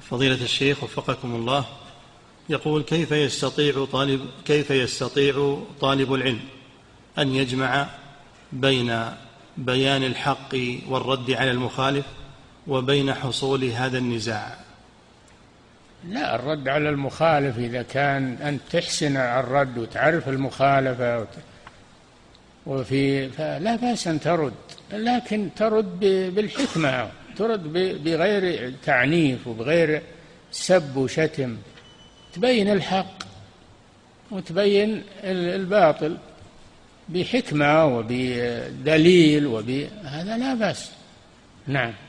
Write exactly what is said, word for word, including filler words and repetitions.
فضيلة الشيخ وفقكم الله، يقول: كيف يستطيع طالب كيف يستطيع طالب العلم أن يجمع بين بيان الحق والرد على المخالف وبين حصول هذا النزاع؟ لا، الرد على المخالف إذا كان أنت تحسن الرد وتعرف المخالفة وفي فلا بأس أن ترد، لكن ترد بالحكمة، ترد بغير تعنيف وبغير سب وشتم، تبين الحق وتبين الباطل بحكمة وبدليل، وبهذا لا بأس. نعم.